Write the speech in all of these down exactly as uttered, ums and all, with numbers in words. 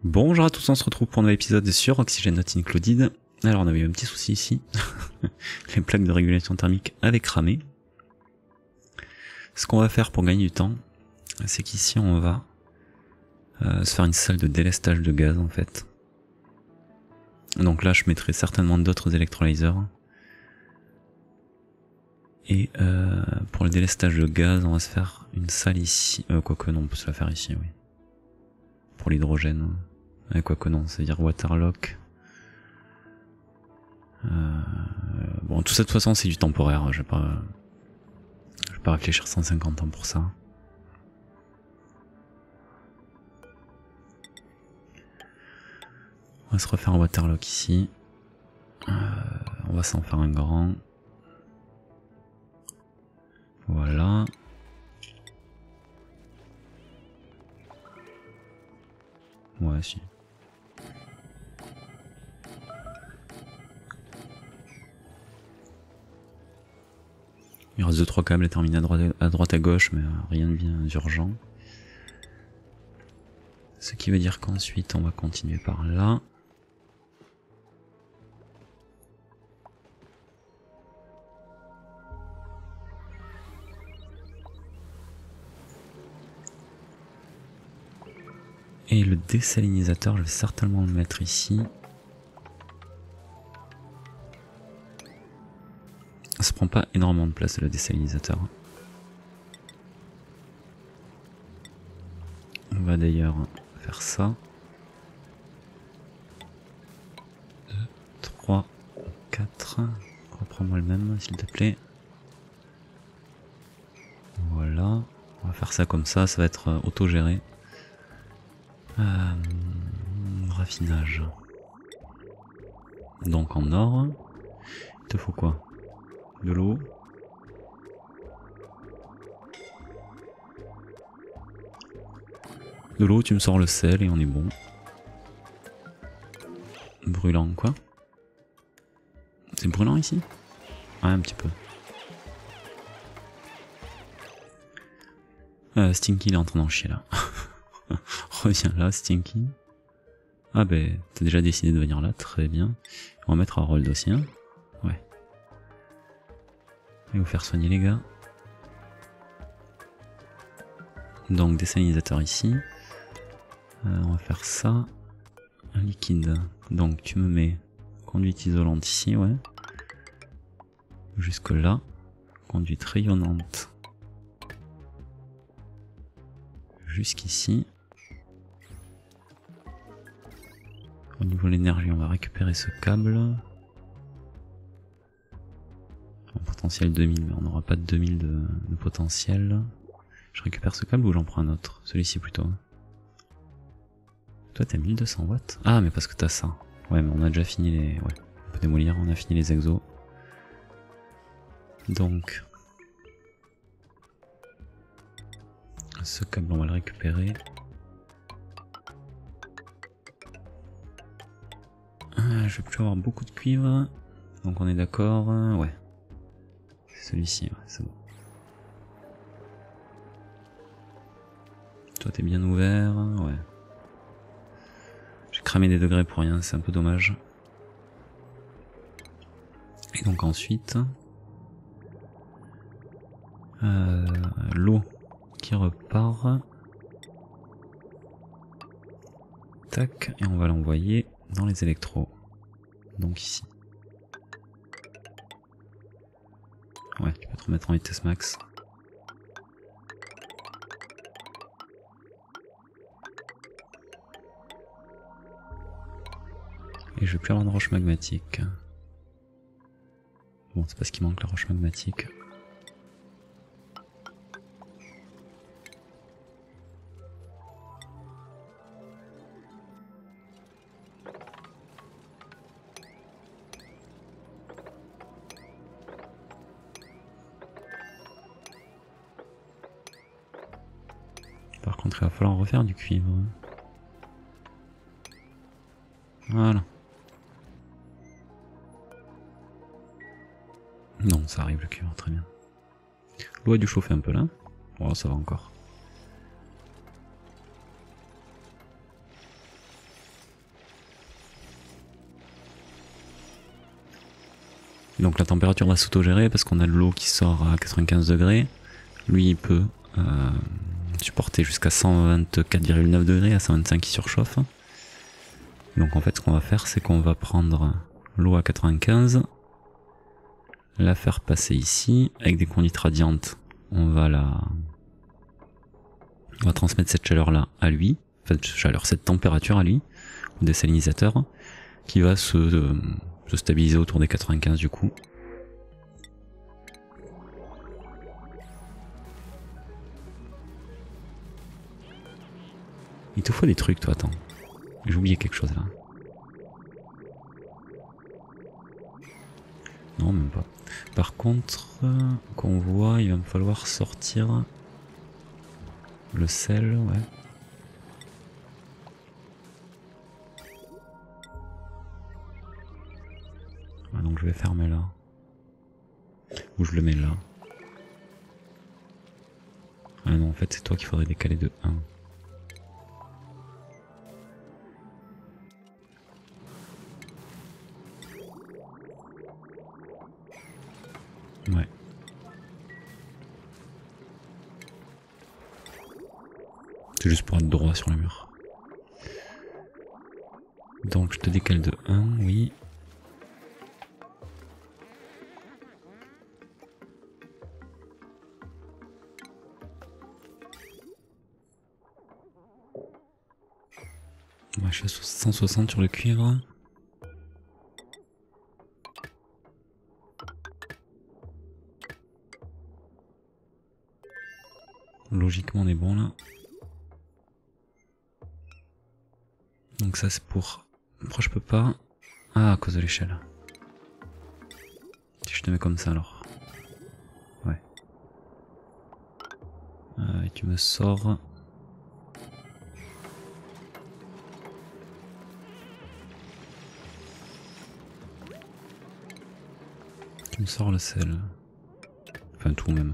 Bonjour à tous, on se retrouve pour un nouvel épisode sur Oxygen Not Included. Alors on avait eu un petit souci ici, les plaques de régulation thermique avaient cramé. Ce qu'on va faire pour gagner du temps, c'est qu'ici on va euh, se faire une salle de délestage de gaz en fait. Donc là je mettrai certainement d'autres électrolyseurs. Et euh, pour le délestage de gaz, on va se faire une salle ici. Euh, quoique non, on peut se la faire ici, oui. Pour l'hydrogène. Euh, quoique non, c'est-à-dire waterlock. Euh, bon, tout ça de toute façon c'est du temporaire. Je vais pas, je vais pas réfléchir cent cinquante ans pour ça. On va se refaire un waterlock ici. Euh, on va s'en faire un grand. Voilà. Ouais, si. Il reste deux trois câbles à terminer à droite, à droite à gauche, mais rien de bien urgent. Ce qui veut dire qu'ensuite on va continuer par là. Et le désalinisateur, je vais certainement le mettre ici. Ça prend pas énormément de place le désalinisateur. On va d'ailleurs faire ça. deux, trois, quatre. Reprends-moi le même s'il te plaît. Voilà. On va faire ça comme ça, ça va être autogéré. Euh, raffinage. Donc en or, il te faut quoi? De l'eau. De l'eau, tu me sors le sel et on est bon. Brûlant quoi? C'est brûlant ici? Ouais, un petit peu. Euh, Stinky il est en train d'en chier là. Reviens là, Stinky. Ah ben, t'as déjà décidé de venir là, très bien. On va mettre Harold aussi, hein. Ouais. Et vous faire soigner les gars. Donc désalinisateur ici. Euh, on va faire ça. Un liquide. Donc tu me mets conduite isolante ici, ouais. Jusque là. Conduite rayonnante. Jusqu'ici. Au niveau de l'énergie, on va récupérer ce câble. En potentiel deux mille, mais on n'aura pas de deux mille de, de potentiel. Je récupère ce câble ou j'en prends un autre? Celui-ci plutôt. Toi t'as mille deux cents watts? Ah mais parce que t'as ça. Ouais mais on a déjà fini les... Ouais, on peut démolir, on a fini les exos. Donc... Ce câble on va le récupérer. Ah, je vais plus avoir beaucoup de cuivre. Donc on est d'accord, ouais. C'est celui-ci, ouais, c'est bon. Toi t'es bien ouvert, ouais. J'ai cramé des degrés pour rien, c'est un peu dommage. Et donc ensuite... Euh, l'eau qui repart. Tac, et on va l'envoyer dans les électros. Donc ici. Ouais, tu peux te remettre en vitesse max. Et je vais plus avoir de roche magmatique. Bon, c'est parce qu'il manque la roche magmatique. Par contre, il va falloir refaire du cuivre. Voilà. Non, ça arrive le cuivre, très bien. L'eau a dû chauffer un peu là. Oh, ça va encore. Donc la température va s'autogérer parce qu'on a de l'eau qui sort à quatre-vingt-quinze degrés. Lui il peut euh, supporter jusqu'à cent vingt-quatre virgule neuf degrés, à cent vingt-cinq qui surchauffe. Donc en fait ce qu'on va faire c'est qu'on va prendre l'eau à quatre-vingt-quinze, la faire passer ici avec des conduites radiantes. On va la, on va transmettre cette chaleur là à lui, enfin cette chaleur, cette température à lui, au désalinisateur, qui va se, euh, se stabiliser autour des quatre-vingt-quinze du coup. Il te faut des trucs toi, attends. J'ai oublié quelque chose là. Non, même pas. Par contre, euh, qu'on voit, il va me falloir sortir le sel, ouais. Ah, donc je vais fermer là. Ou je le mets là. Ah non, en fait c'est toi qu'il faudrait décaler de un. Ouais. C'est juste pour être droit sur le mur. Donc je te décale de un, oui. Ouais, je suis à cent soixante sur le cuivre. Logiquement on est bon là. Donc ça c'est pour... Pourquoi je peux pas? Ah, à cause de l'échelle. Si je te mets comme ça alors. Ouais. Euh, et tu me sors... Tu me sors le sel. Enfin tout même.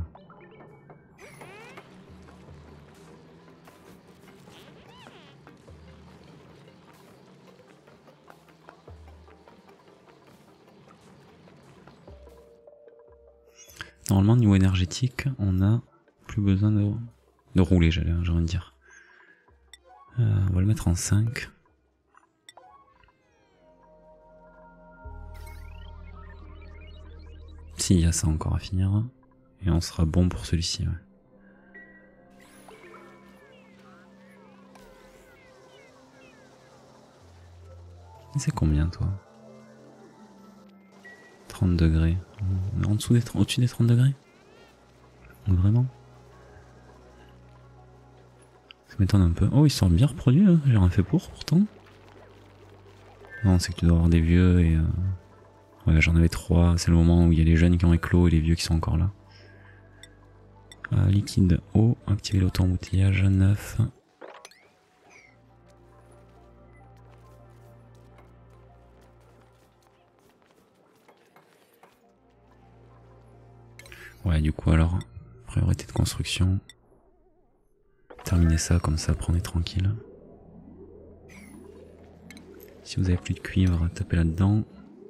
Normalement, niveau énergétique, on a plus besoin de, de rouler, j'ai envie de dire. Euh, on va le mettre en cinq. Si, il y a ça encore à finir. Et on sera bon pour celui-ci, ouais. C'est combien, toi? trente degrés. On est en dessous des, au-dessus des trente degrés? Vraiment? Ça m'étonne un peu. Oh, ils sont bien reproduits, hein. J'ai rien fait pour, pourtant. Non, c'est que tu dois avoir des vieux et... Euh... Ouais, j'en avais trois. C'est le moment où il y a les jeunes qui ont éclos et les vieux qui sont encore là. Euh, liquide eau, activer l'auto-embouteillage, neuf. Ouais, du coup alors, priorité de construction. Terminer ça, comme ça, prenez tranquille. Si vous avez plus de cuivre, tapez là-dedans.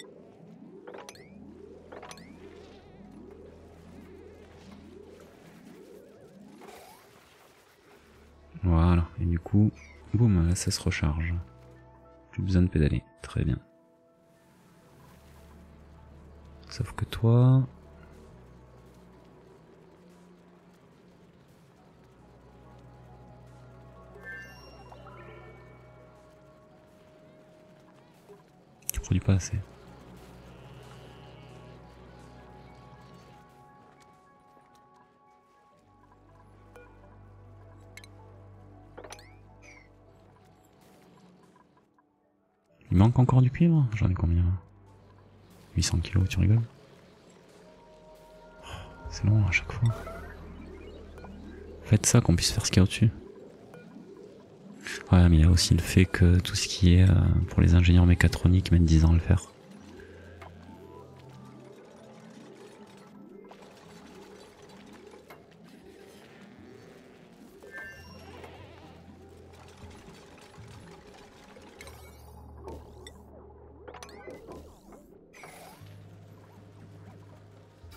Voilà, et du coup, boum, là ça se recharge. Plus besoin de pédaler, très bien. Sauf que toi... Tu produis pas assez. Il manque encore du cuivre? J'en ai combien? huit cents kilos, tu rigoles? C'est long à chaque fois. Faites ça qu'on puisse faire ce qu'il y a au-dessus. Ouais, mais il y a aussi le fait que tout ce qui est euh, pour les ingénieurs mécatroniques mettent dix ans à le faire.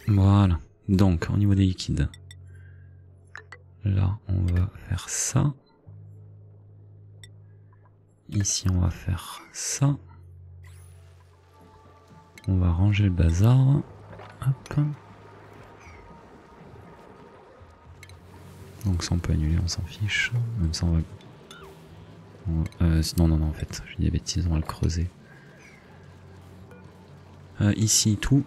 Voilà. Donc, au niveau des liquides, là, on va faire ça. Ici, on va faire ça. On va ranger le bazar. Hop. Donc ça, on peut annuler, on s'en fiche. Même ça, on va... On va... Euh, non, non, non, en fait, je dis des bêtises, on va le creuser. Euh, ici, tout.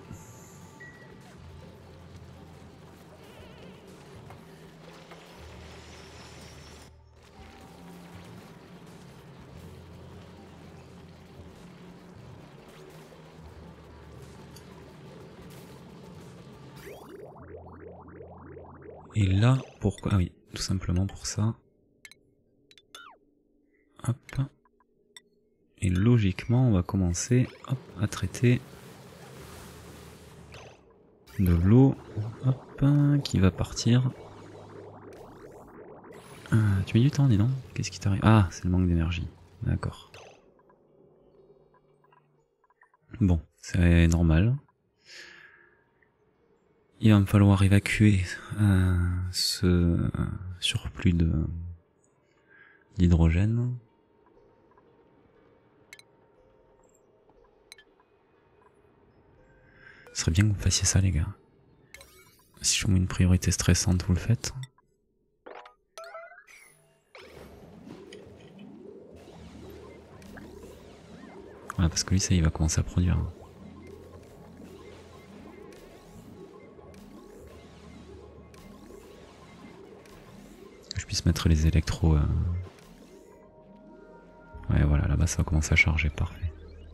Et là, pourquoi? Ah oui, tout simplement pour ça. Hop. Et logiquement, on va commencer hop, à traiter de l'eau hop, qui va partir. Ah, tu mets du temps, dis donc. Qu'est-ce qui t'arrive? Ah, c'est le manque d'énergie. D'accord. Bon, c'est normal. Il va me falloir évacuer euh, ce surplus de d'hydrogène. Ce serait bien que vous fassiez ça, les gars. Si je vous mets une priorité stressante, vous le faites. Voilà, parce que lui, ça, il va commencer à produire. Que je puisse mettre les électros. Euh... Ouais, voilà, là-bas, ça va commencer à charger. Parfait.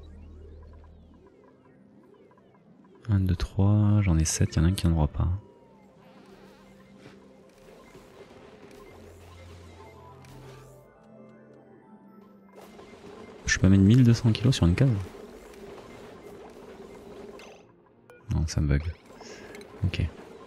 un, deux, trois, j'en ai sept, il y en a un qui n'en aura pas. Je peux pas mettre mille deux cents kilos sur une case? Non, ça me bug. Ok.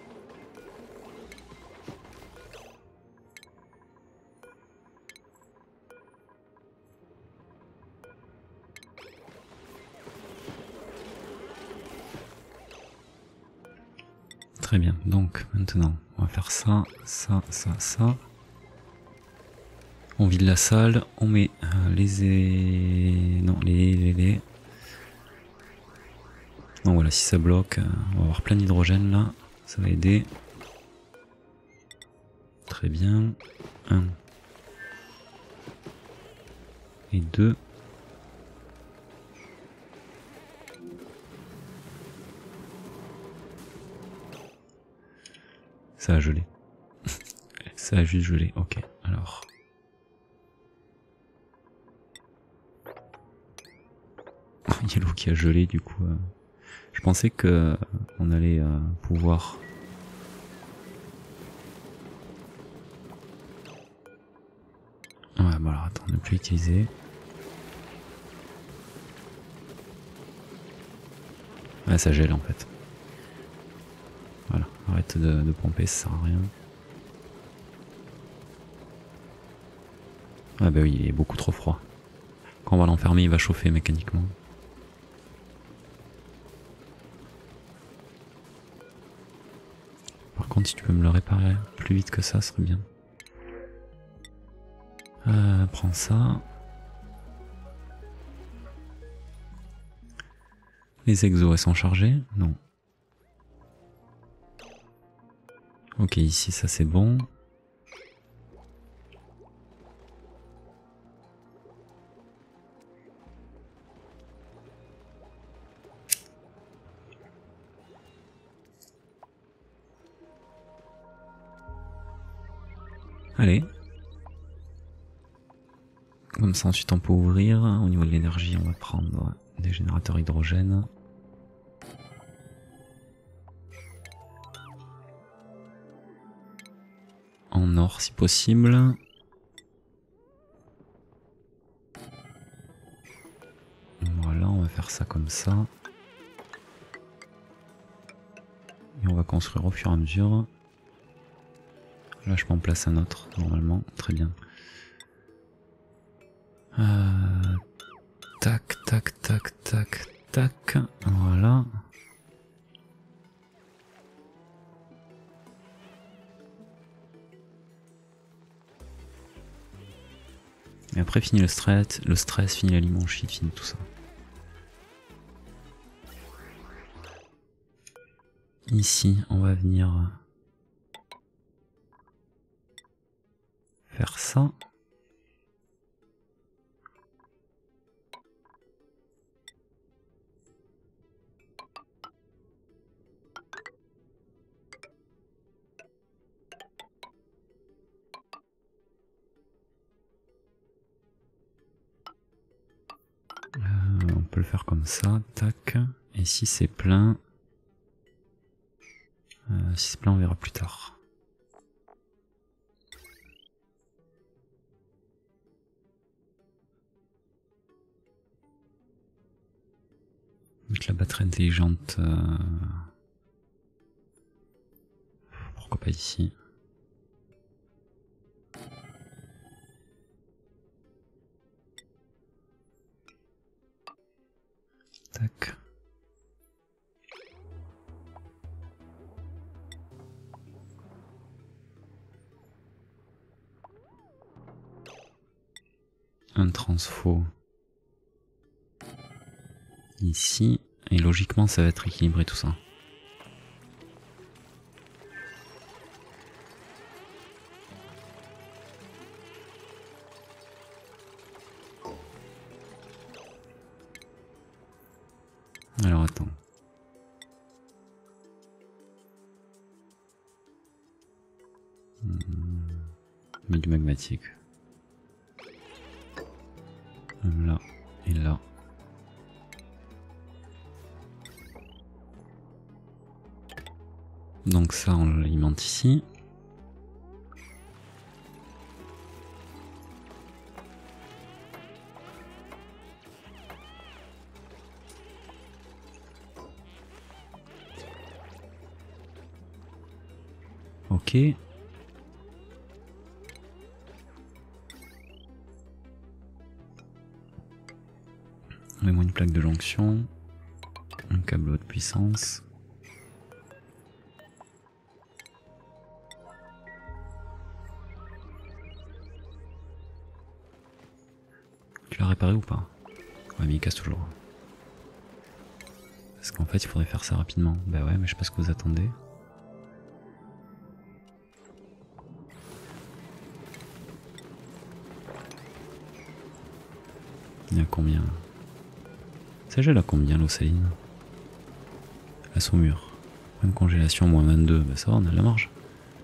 Très bien, donc maintenant on va faire ça, ça, ça, ça. On vide la salle, on met euh, les, é... non, les, les, les... Donc voilà, si ça bloque, euh, on va avoir plein d'hydrogène là, ça va aider. Très bien. un et deux. Ça a gelé. Ça a juste gelé, ok. Alors. Il y a l'eau qui a gelé du coup. Euh... Je pensais que euh, on allait euh, pouvoir... Ouais, bon alors attends, ne plus utiliser. Ouais, ça gèle en fait. Voilà, arrête de, de pomper, ça sert à rien. Ah bah oui, il est beaucoup trop froid. Quand on va l'enfermer, il va chauffer mécaniquement. Par contre, si tu peux me le réparer plus vite que ça, ce serait bien. Euh, prends ça. Les exos, elles sont chargées? Non. Ok, ici, ça c'est bon. Allez. Comme ça, ensuite on peut ouvrir. Au niveau de l'énergie, on va prendre des générateurs hydrogène. En or si possible. Voilà, on va faire ça comme ça. Et on va construire au fur et à mesure. Là, je peux en placer un autre, normalement. Très bien. Euh, tac, tac, tac, tac, tac. Voilà. Et après, fini le stress, le stress, fini l'alimenchite, fini tout ça. Ici, on va venir faire ça. Euh, on peut le faire comme ça, tac. Et si c'est plein, euh, si c'est plein, on verra plus tard. Mettre la batterie intelligente. Euh... Pourquoi pas ici? Tac. Un transfo ici, et logiquement ça va être équilibré tout ça. Alors attends. Hmm. Milieu magmatique. Là et là. Donc ça on l'alimente ici. Ok. Mets-moi une plaque de jonction. Un câble haute puissance. Tu l'as réparé ou pas? Ouais, mais il casse toujours. Parce qu'en fait il faudrait faire ça rapidement. Bah ouais, mais je sais pas ce que vous attendez. Il y a combien? Ça gèle à combien l'eau saline? À son mur. Même congélation moins vingt-deux, bah ça va, on a de la marge.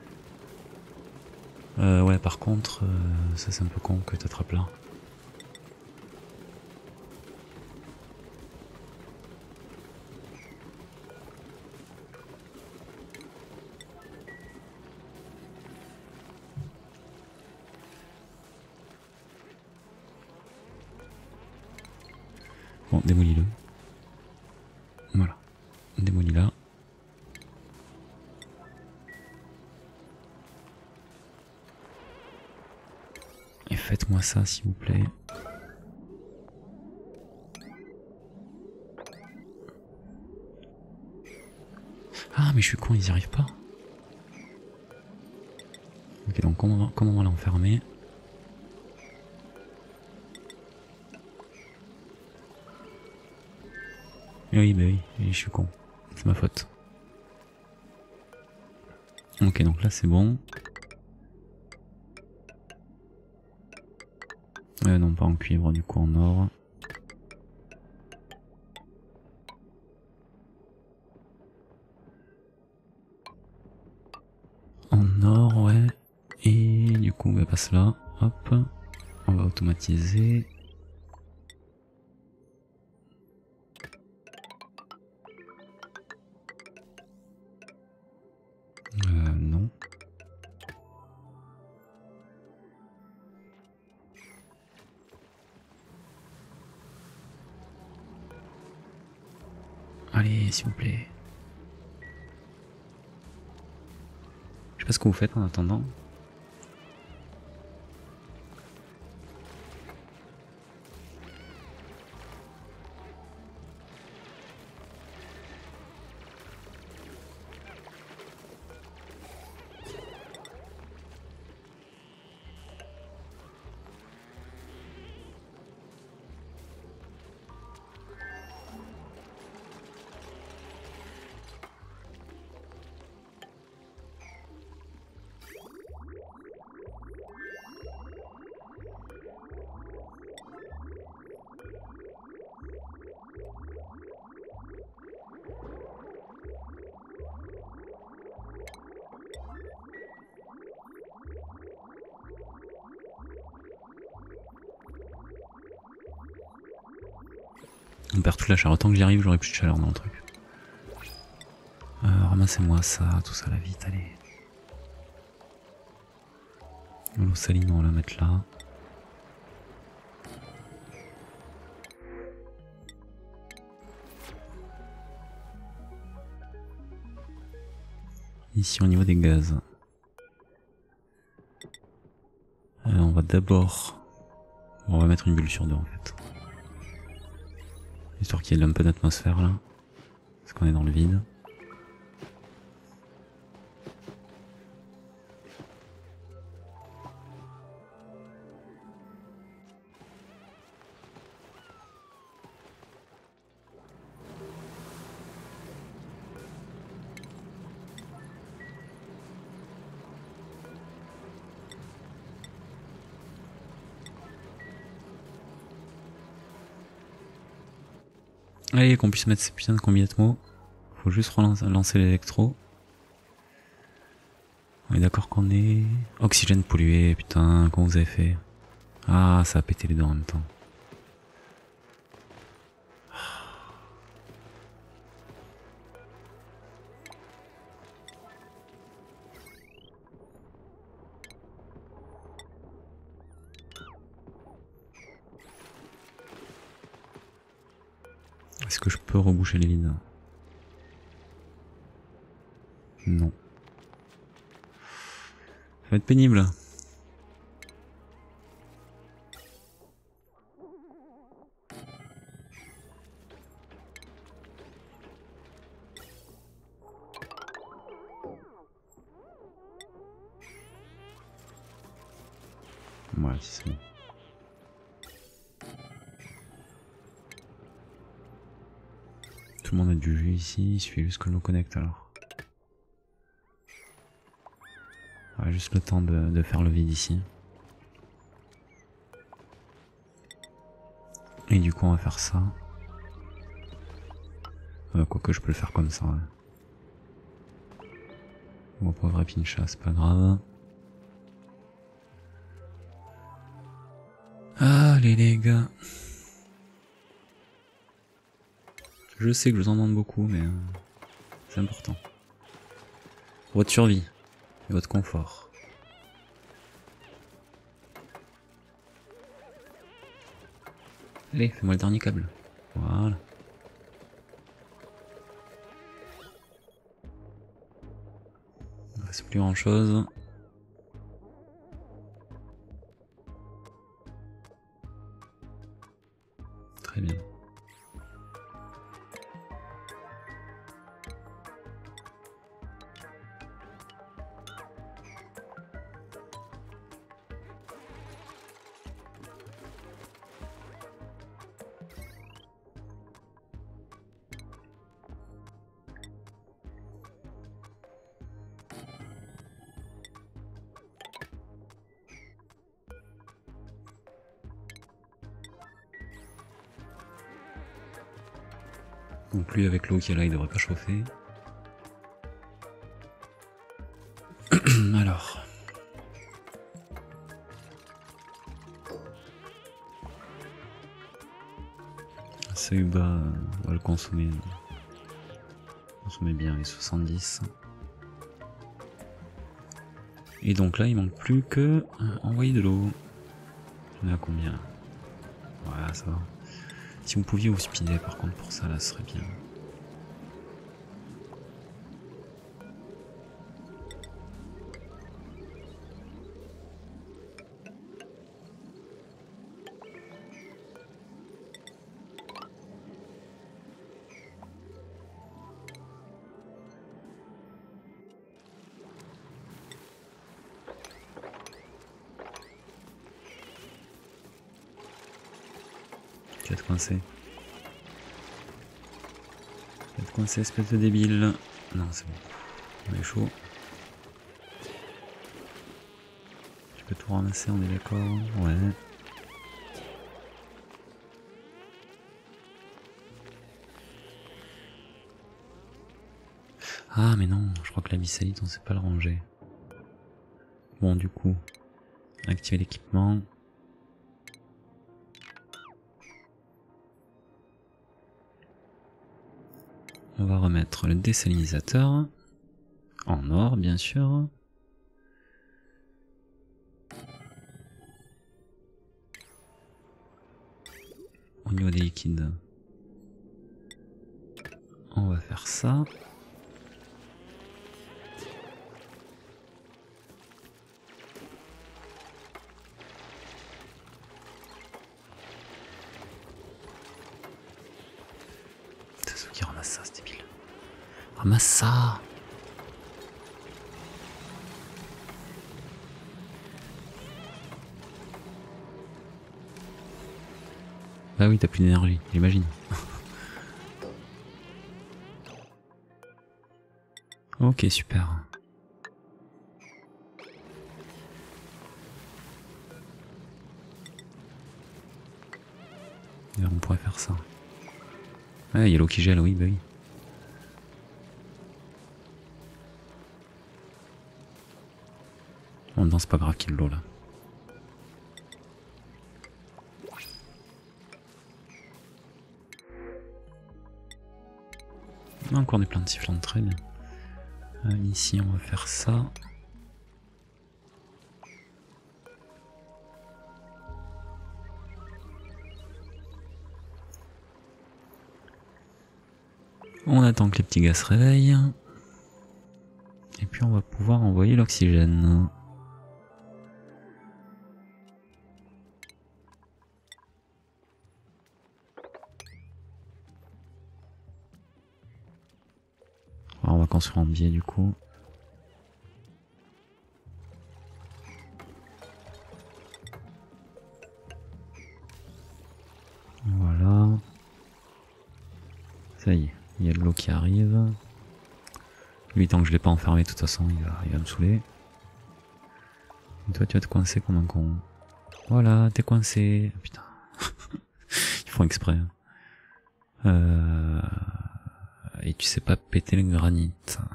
Euh, ouais, par contre, euh, ça c'est un peu con que t'attrapes là. Bon, démolis-le. Voilà. Démolis là. Et faites-moi ça, s'il vous plaît. Ah, mais je suis con, ils y arrivent pas. Ok, donc comment, comment on va l'enfermer? Oui, bah oui, je suis con. C'est ma faute. Ok, donc là c'est bon. Euh, non, pas en cuivre, du coup en or. En or, ouais. Et du coup, on va passer là. Hop. On va automatiser. Euh, non. Allez, s'il vous plaît. Je sais pas ce que vous faites en attendant. On perd toute la chaleur. Tant que j'y arrive, j'aurai plus de chaleur dans le truc. Euh, Ramassez-moi ça, tout ça, la vite, allez. L'eau saline, on va la mettre là. Ici, au niveau des gaz. Euh, on va d'abord... On va mettre une bulle sur deux, en fait. Histoire qu'il y ait un peu d'atmosphère, là. Parce qu'on est dans le vide. Allez, qu'on puisse mettre ces putains de combien de mots. Faut juste relancer lancer l'électro. On est d'accord qu'on est... Oxygène pollué, putain, comment vous avez fait? Ah, ça a pété les deux en même temps. Est-ce que je peux reboucher les vides? Non. Ça va être pénible. Ouais, c'est bon. Tout le monde a du jus ici, il suffit juste que je me connecte alors. Ouais, juste le temps de, de faire le vide ici. Et du coup on va faire ça. Euh, Quoique je peux le faire comme ça. Ouais. Bon, pauvre Pincha, c'est pas grave. Allez les gars. Je sais que je vous en demande beaucoup, mais euh, c'est important. Pour votre survie et votre confort. Allez, fais-moi le dernier câble. Voilà. Il ne reste plus grand chose. Très bien. Donc lui avec l'eau qui est là il devrait pas chauffer. Alors. Seuil bas, on va le consommer. Consommer bien les soixante-dix. Et donc là il manque plus que envoyer de l'eau. On est à combien? Voilà, ça va. Si vous pouviez vous speeder par contre pour ça là ce serait bien. Tu vas te coincer. Tu vas te coincer, espèce de débile. Non, c'est bon. On est chaud. Tu peux tout ramasser, on est d'accord? Ouais. Ah, mais non, je crois que la bisalite, on sait pas le ranger. Bon, du coup, activer l'équipement. On va remettre le désalinisateur. En or, bien sûr. Au niveau des liquides, on va faire ça. C'est ceux qui ramassent ça, c'est débile. Ramasse ça! Bah oui, t'as plus d'énergie, j'imagine. Ok, super. Et on pourrait faire ça. Ouais, il y a l'eau qui gèle, oui, bah oui. En même temps, c'est pas grave qu'il y ait de l'eau là. Encore des plantes sifflantes, très bien. Euh, ici, on va faire ça. On attend que les petits gars se réveillent. Et puis on va pouvoir envoyer l'oxygène. Alors on va construire en biais du coup. Voilà. Ça y est, il y a de l'eau qui arrive. Lui, tant que je l'ai pas enfermé, de toute façon, il va, il va me saouler. Et toi, tu vas te coincer comme un con. Voilà, t'es coincé. Putain. Ils font exprès. Euh... Et tu sais pas péter le granit.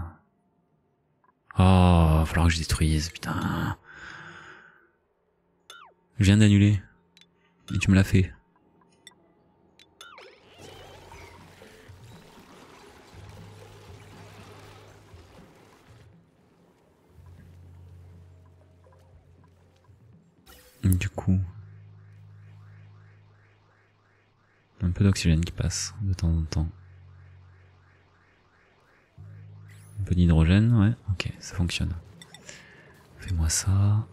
Oh, va falloir que je détruise, putain. Je viens d'annuler. Et tu me l'as fait. Du coup, un peu d'oxygène qui passe de temps en temps. Un peu d'hydrogène, ouais, ok, ça fonctionne. Fais-moi ça.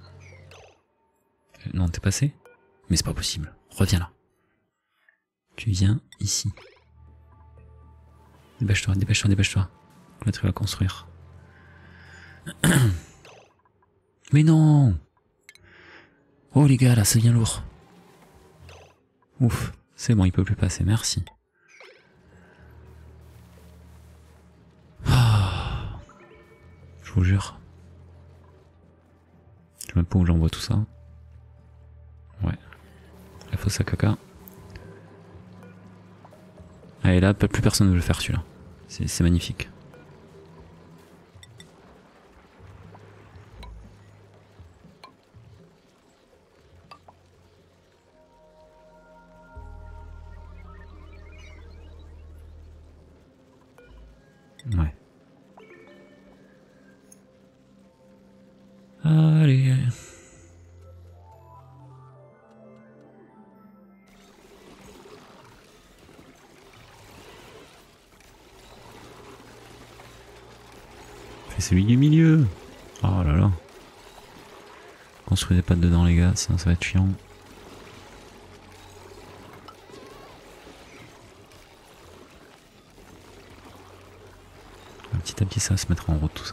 Non, t'es passé? Mais c'est pas possible, reviens là. Tu viens ici. Dépêche-toi, dépêche-toi, dépêche-toi. Là, tu vas construire. Mais non! Oh les gars, là, c'est bien lourd. Ouf, c'est bon, il peut plus passer, merci. Ah, je vous jure. Je sais même pas où j'envoie tout ça. Ouais. La fosse à caca. Allez, là, plus personne ne veut le faire celui-là. C'est magnifique. Ouais. Allez. Fais celui du milieu. Oh là là. Construisez pas dedans les gars, sinon ça va être chiant. Petit à petit ça va se mettre en route tout ça.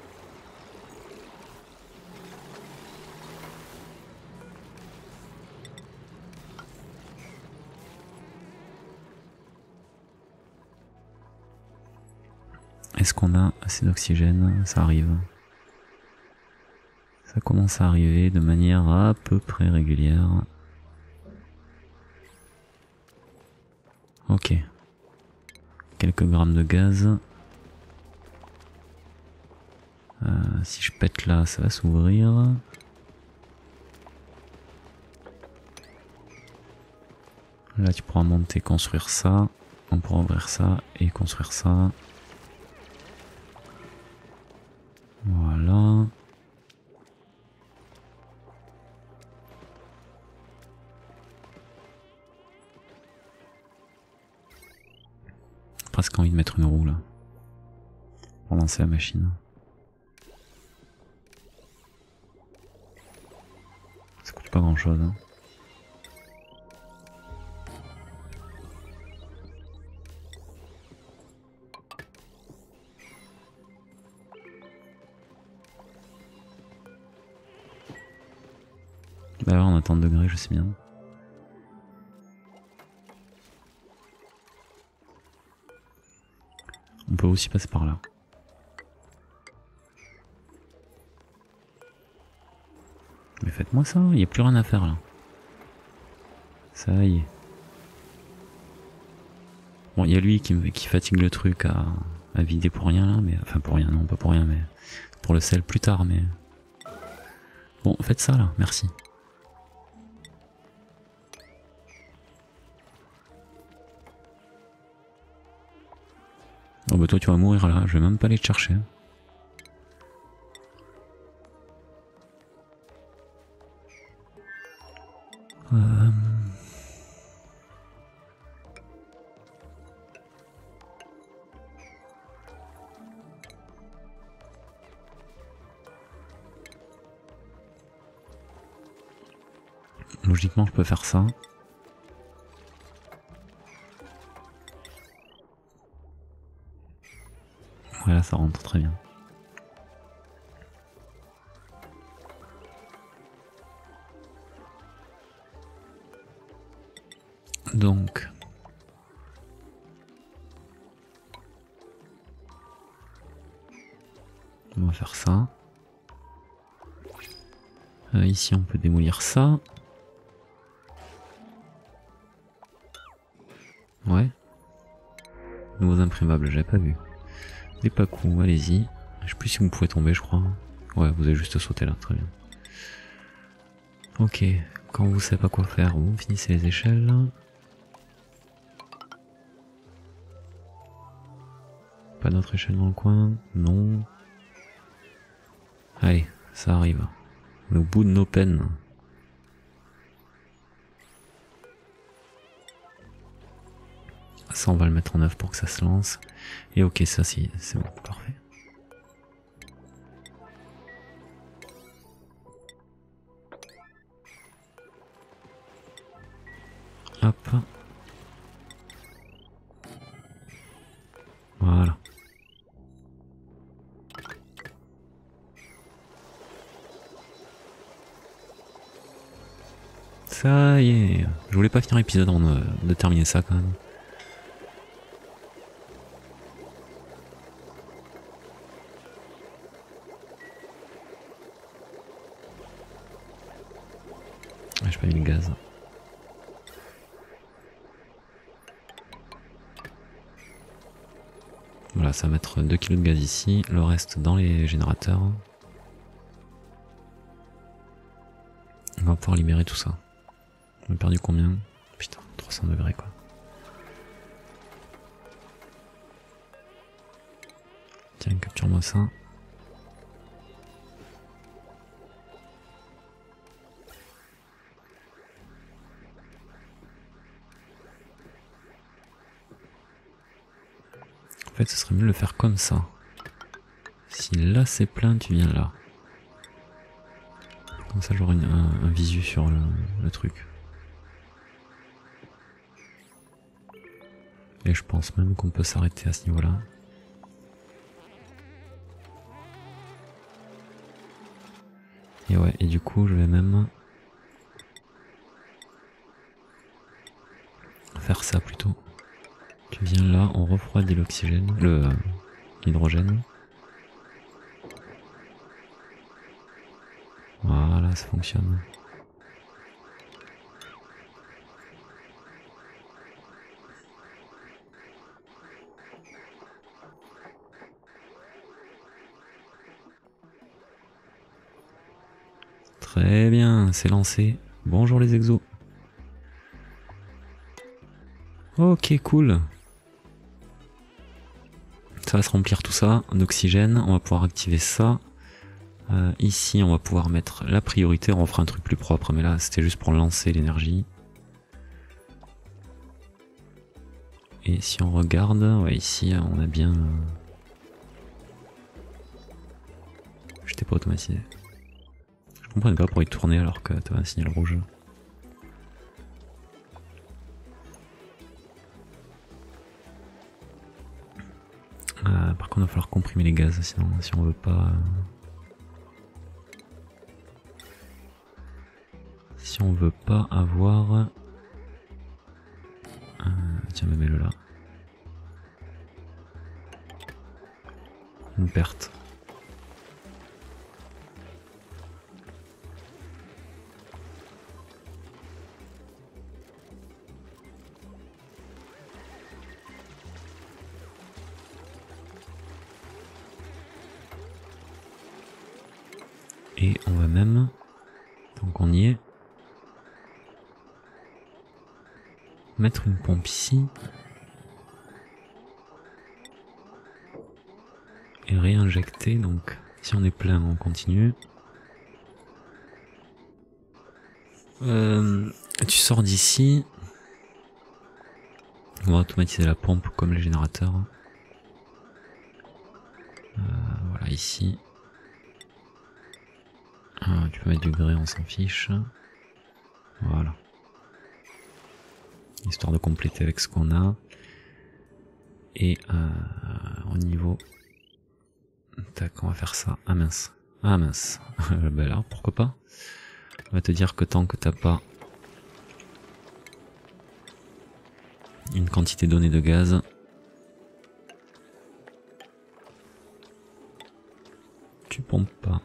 Est-ce qu'on a assez d'oxygène? Ça arrive. Ça commence à arriver de manière à peu près régulière. Ok. Quelques grammes de gaz. Euh, si je pète là, ça va s'ouvrir. Là, tu pourras monter, construire ça. on pourra ouvrir ça et construire ça. Voilà. Presque envie de mettre une roue là. Pour lancer la machine. Ça coûte pas grand chose. Hein. D'ailleurs on attend de degrés, je sais bien. On peut aussi passer par là. Mais faites-moi ça, il n'y a plus rien à faire là. Ça y est. Bon, il y a lui qui, qui fatigue le truc à, à vider pour rien là, mais enfin pour rien, non pas pour rien, mais pour le sel plus tard, mais... Bon, faites ça là, merci. Oh bah toi tu vas mourir là, je vais même pas aller te chercher. Euh... Logiquement je peux faire ça. Voilà, ça rentre très bien. Donc... on va faire ça. Euh, ici on peut démolir ça. Ouais. Nouveaux imprimables, j'avais pas vu. Des pacous, allez-y. Je sais plus si vous pouvez tomber, je crois. Ouais, vous avez juste sauté là, très bien. Ok, quand vous savez pas quoi faire, vous finissez les échelles. Pas d'autre échelle dans le coin? Non. Allez, ça arrive. On est au bout de nos peines. Ça, on va le mettre en œuvre pour que ça se lance. Et ok, ça, c'est bon, parfait. Hop. Voilà. Ça y est. Je voulais pas finir l'épisode avant de, de terminer ça quand même. J'ai pas mis le gaz. Voilà, ça va mettre deux kilos de gaz ici, le reste dans les générateurs. On va pouvoir libérer tout ça. On a perdu combien? Putain, trois cents degrés quoi. Tiens, capture-moi ça. En fait, ce serait mieux de le faire comme ça. Si là c'est plein, tu viens là. Comme ça, j'aurai un, un visu sur le, le truc. Et je pense même qu'on peut s'arrêter à ce niveau-là. Et ouais, et du coup, je vais même faire ça plutôt. Tu viens là, on refroidit l'oxygène, le l'hydrogène. Voilà, ça fonctionne. Très bien, c'est lancé. Bonjour les exos. Ok, cool. ça va se remplir tout ça d'oxygène. On va pouvoir activer ça. Euh, ici, on va pouvoir mettre la priorité. On fera un truc plus propre, mais là, c'était juste pour lancer l'énergie. Et si on regarde, ouais, ici, on a bien... J'étais pas automatisé. Je comprends pas pour y tourner alors que tu as un signal rouge. Euh, par contre, il va falloir comprimer les gaz, sinon, si on veut pas... Si on veut pas avoir... Euh, tiens, mets-le là. Une perte. Et on va même, tant qu'on y est, mettre une pompe ici. Et réinjecter, donc si on est plein, on continue. Euh, tu sors d'ici. On va automatiser la pompe comme les générateurs. Euh, voilà, ici. Ah, tu peux mettre du grès, on s'en fiche. Voilà. Histoire de compléter avec ce qu'on a. Et euh, au niveau... Tac, on va faire ça. Ah mince. Ah mince. Ben là, pourquoi pas. On va te dire que tant que t'as pas une quantité donnée de gaz, tu pompes pas.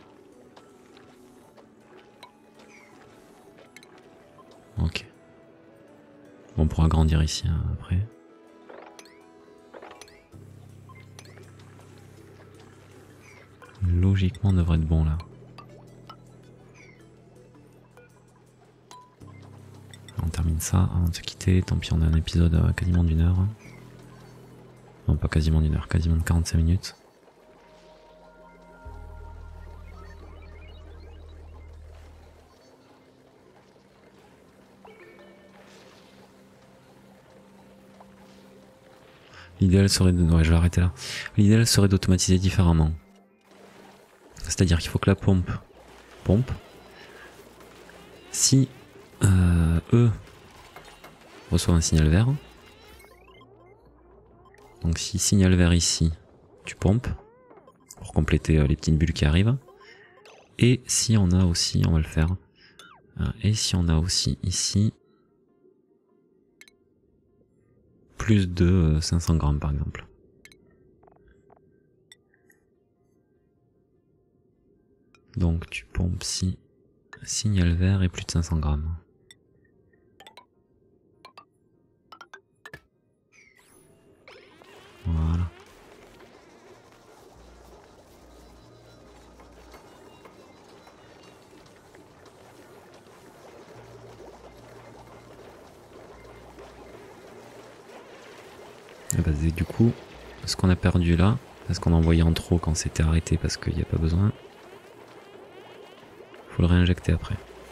Ok. Bon, on pourra agrandir ici hein, après. Logiquement, on devrait être bon là. On termine ça avant de se quitter. Tant pis, on a un épisode à quasiment d'une heure. Non, pas quasiment d'une heure, quasiment de quarante-cinq minutes. L'idéal serait de... Ouais, je vais arrêter là. L'idéal serait d'automatiser différemment. C'est-à-dire qu'il faut que la pompe pompe. Si euh, eux reçoivent un signal vert, donc si signal vert ici, tu pompes pour compléter euh, les petites bulles qui arrivent. Et si on a aussi, on va le faire, euh, et si on a aussi ici plus de euh, cinq cents grammes par exemple. Donc tu pompes si signal vert et plus de cinq cents grammes. Voilà. Et bah, du coup, ce qu'on a perdu là, parce qu'on a envoyé en trop quand c'était arrêté parce qu'il n'y a pas besoin, faut le réinjecter après.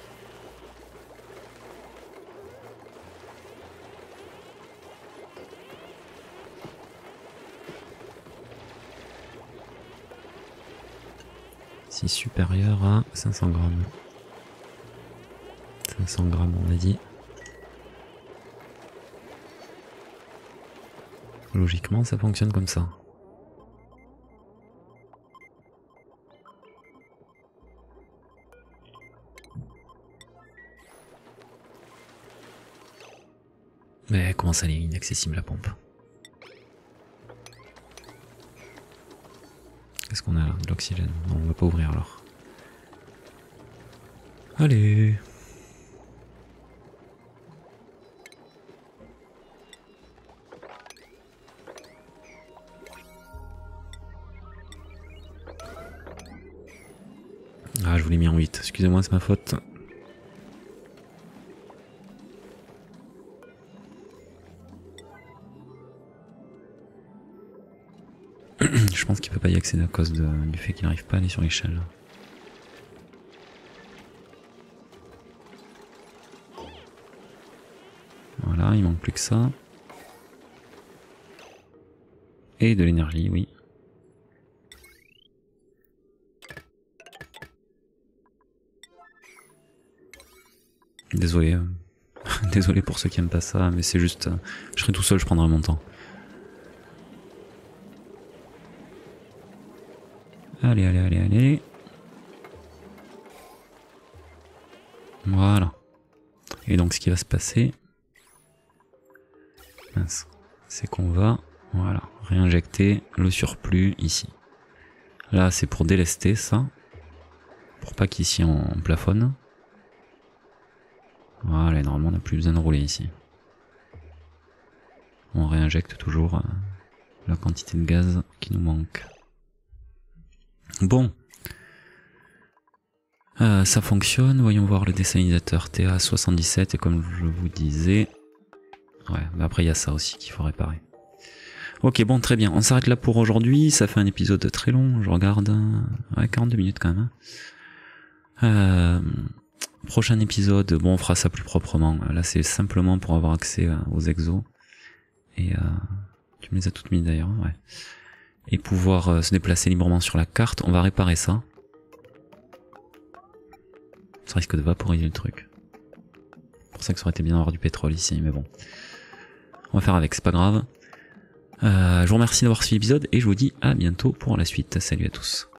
Si supérieur à cinq cents grammes. cinq cents grammes on a dit. Logiquement ça fonctionne comme ça. Mais comment ça, elle est inaccessible la pompe? Qu'est-ce qu'on a là? De l'oxygène. Non, on va pas ouvrir alors. Allez. Ah, je vous l'ai mis en huit. Excusez-moi, c'est ma faute. Je pense qu'il peut pas y accéder à cause de, du fait qu'il n'arrive pas à aller sur l'échelle. Voilà, il manque plus que ça. Et de l'énergie, oui. Désolé. Euh... Désolé pour ceux qui aiment pas ça, mais c'est juste... Euh... Je serai tout seul, je prendrai mon temps. Allez, allez, allez, allez. Voilà. Et donc ce qui va se passer... c'est qu'on va... Voilà, réinjecter le surplus ici. Là, c'est pour délester ça. Pour pas qu'ici on plafonne. Voilà, et normalement on n'a plus besoin de rouler ici. On réinjecte toujours euh, la quantité de gaz qui nous manque. Bon. Euh, ça fonctionne, voyons voir le désalinisateur T A soixante-dix-sept, et comme je vous disais... Ouais, mais après il y a ça aussi qu'il faut réparer. Ok, bon, très bien, on s'arrête là pour aujourd'hui, ça fait un épisode très long, je regarde... Ouais, quarante-deux minutes quand même. Euh, prochain épisode, bon, on fera ça plus proprement. Là, c'est simplement pour avoir accès aux exos. Et euh, tu me les as toutes mises d'ailleurs, ouais. Et pouvoir euh, se déplacer librement sur la carte, on va réparer ça. Ça risque de vaporiser le truc. C'est pour ça que ça aurait été bien d'avoir du pétrole ici, mais bon. On va faire avec, c'est pas grave. Euh, je vous remercie d'avoir suivi l'épisode et je vous dis à bientôt pour la suite. Salut à tous.